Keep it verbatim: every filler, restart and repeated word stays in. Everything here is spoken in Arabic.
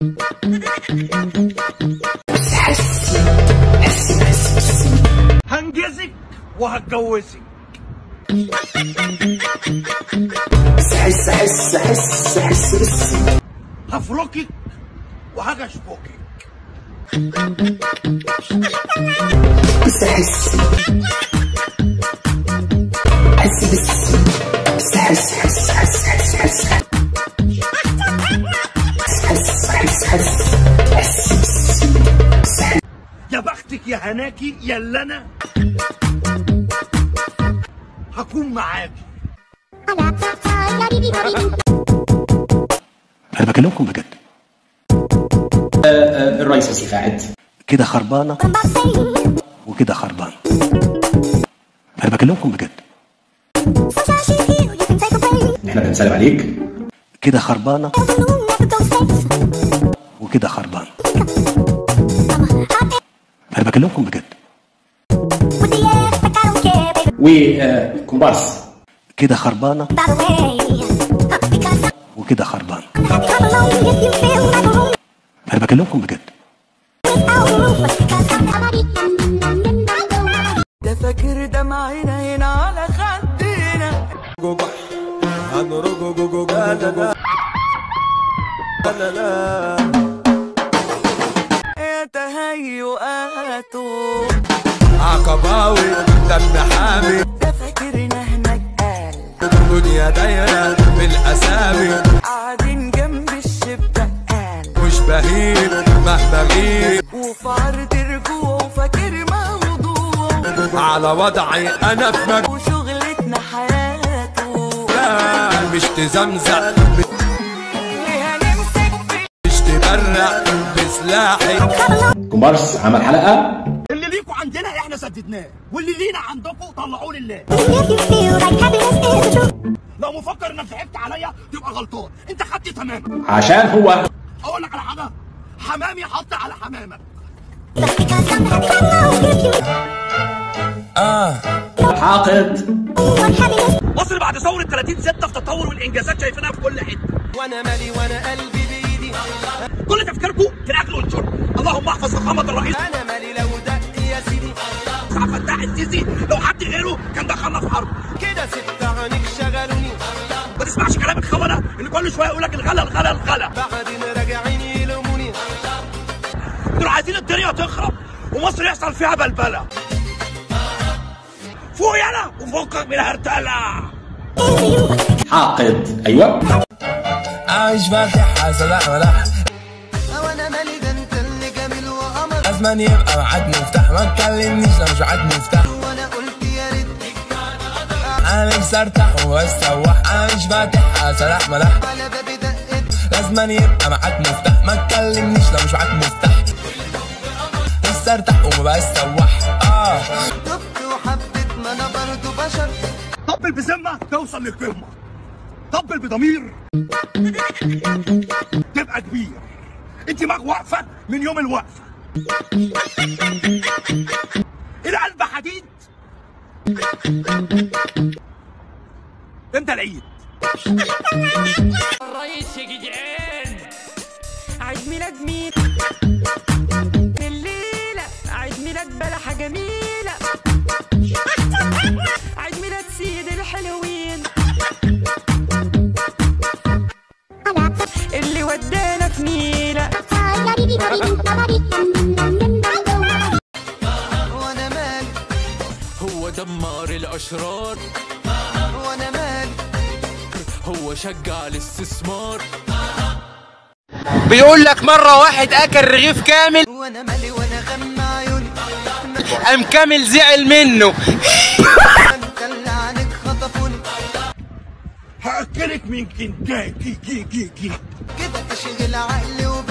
هنجزك وهتجوزك. حس حس حس حس حس هفركك وهاجي اشبكك. بس حس حس بس بس حس حس حس حس حس حس حس حس حس بس. يا بختك يا هناكي يا اللي انا هكون معاكي. انا بكلمكم بجد. الرئيس سيف قاعد كده خربانه وكده خربان. انا بكلمكم بجد. احنا بنسلم عليك. كده خربانه وكده خربان. انا بكلمكم بجد. وكومبارس كده خربانه وكده خربان. انا بكلمكم بجد. ده فاكر دمعنا هنا على خدنا جوجو هنرجو جوجو لا لا لا لا يا تهيؤاته عقباوي دم حامي. ده فاكرنا هناك قال الدنيا دايره بالاسامي قاعدين جنب الشباك قال مش بهين مهما غيب وفي عرض رجوع وفاكر موضوع على وضعي انا في مك وشغلتنا حياته لا مش تزمزق مش تبرق بسلاحي. كومبارس عمل حلقه. اللي ليكوا عندنا احنا سددناه واللي لينا عندكم طلعوه لله. لو مفكر انك ضحكت عليا تبقى غلطان، انت خدت تماما. عشان هو اقول لك على حاجه، حمامي حط على حمامك. اه حاقد. مصر بعد ثوره ثلاثين ستة في تطور والانجازات شايفينها في كل حته. وانا مالي وانا قلبي بايدي كل تفكيركم في الاكل والشرب. اللهم احفظ فخامه الرئيس. انا مالي لو دقت يا سيدي عبد الفتاح السيسي لو حد غيره كان دخلنا في حرب. كده ست عنك شغلوني. ما تسمعش كلام الخونه اللي كل شويه يقول لك الغلا الغلا الغلا. بعدين راجعين يلوموني. دول عايزين الدنيا تخرب ومصر يحصل فيها بلبله. فوق يلا وفوقك من الهرتله. حاقد. ايوه عايش فاتح سلاح ملاح. وانا مالي ده انت اللي جميل وقمر. لازم يبقى معاك مفتاح ما تكلمنيش لو مش معاك مفتاح. وانا قلت يا ريت انا نفسي ارتاح واسوح. انا مش فاتح سلاح ملاح. على بابي دقت لازم يبقى معاك مفتاح ما تكلمنيش لو مش معاك مفتاح. نفسي ارتاح ومبقاش سواح. اه دبت وحبيت ما انا برضه بشر. طبل بذمه توصل للقمه، طبل بضمير تبقى كبير. انت معاك واقفه من يوم الوقفه. القلب حديد. امتى العيد؟ الرئيس يا جدعان عيد ميلاد مين؟ الليلة عيد ميلاد بلحة جميلة. عيد ميلاد سيد الحلوين اللي ودانا في نيلة. وانا مالي هو دمار الأشرار. وانا مالي هو شجع الاستثمار. بيقول لك مرة واحد أكل رغيف كامل وانا مالي وانا غمى عيوني. قام كامل زعل منه. انت اللي عنك خطفوني. هاكلك من كنتاكي كي كي كي كده تشغل عقلي